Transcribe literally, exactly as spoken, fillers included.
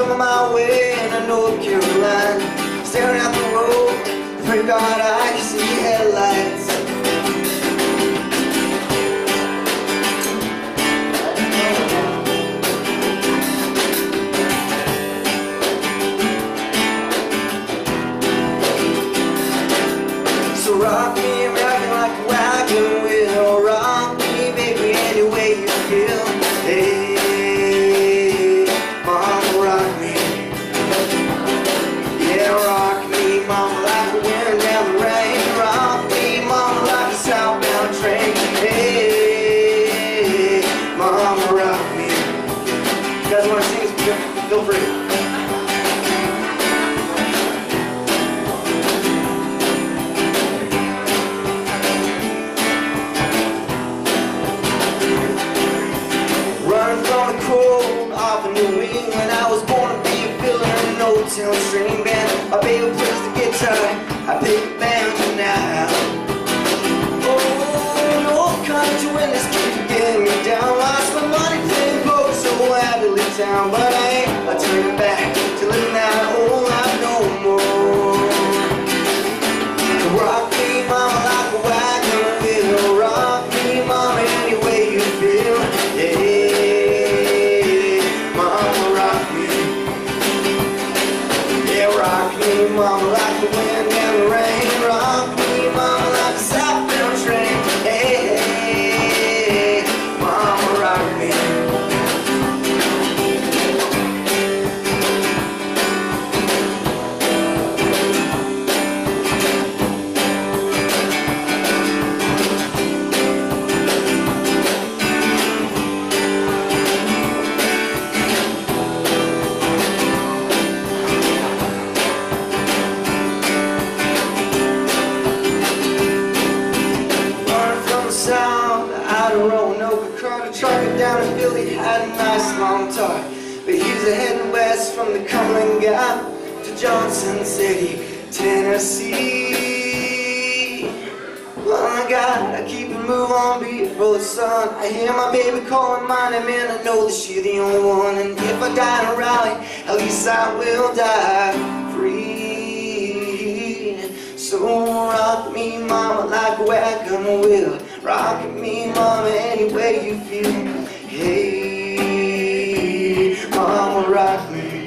on my way to North Carolina, staring out the road, pray God I can see headlights. So rock me, rock me like a wagon wheel. Rock me, baby, any way you feel. Hey, mama, rock me. Yeah, rock me, mama, like the wind down the rain. Rock me, mama, like a southbound train. Hey, mama, rock me. You guys want to sing this? Feel free. Cold off of New England, I was born to be a villain in an old town string band. My baby plays the guitar, I pick the banjo now. Oh, no country when this keeps getting me down. Lost my money playing poker, so happily town, but I ain't I turning back to living that old life no more. Rock me, mama, like a wagon wheel. Rock me, mama, any way you feel. Yeah. Rock me, mama, like the wind and the rain. Rock me, mama, like a southbound train. Hey, hey, mama, rock me. South, out of Roanoke, caught a trucker down in Philly, had a nice long talk. But he was heading west from the Cumberland Gap to Johnson City, Tennessee. Well, I gotta keep and move on before the sun. I hear my baby calling my name and I know that she's the only one. And if I die in a rally, at least I will die free. So rock me, mama, like a wagon wheel. Rock me, mama, any way you feel. Hey, mama, rock me.